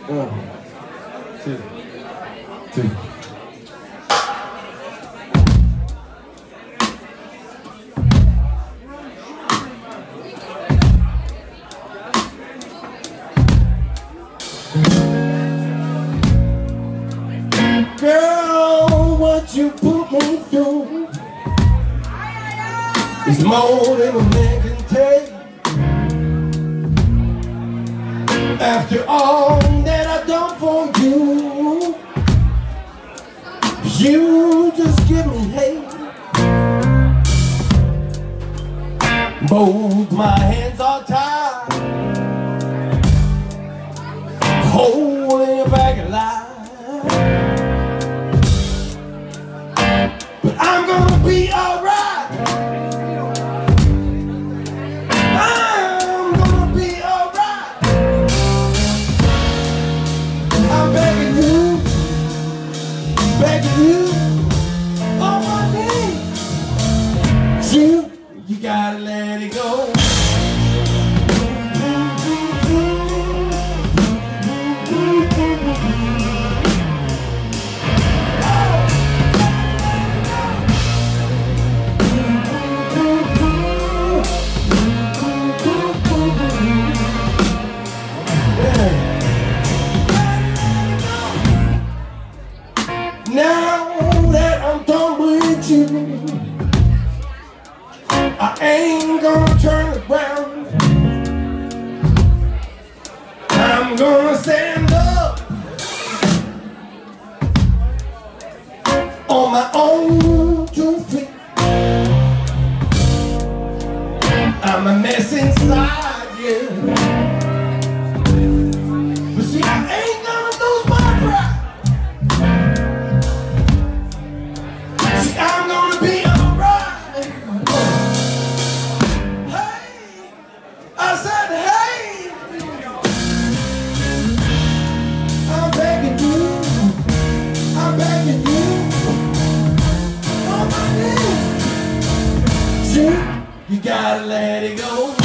1, 2, 3. Girl, what you put me through is more than a man can take. After all that I've done for you, you just give me hate. Both my hands are tied, holding you back alive. But I'm gonna be alright. I'm gonna be alright. I'm begging you on my knees. You gotta let it go. Now that I'm done with you, I ain't gonna turn around. I'm gonna stand up on my own 2 feet. I'm a mess inside, yeah. But see, I ain't gonna lose my pride. I'm gonna be alright. Hey, I said hey. I'm begging you on my knees. You gotta let it go.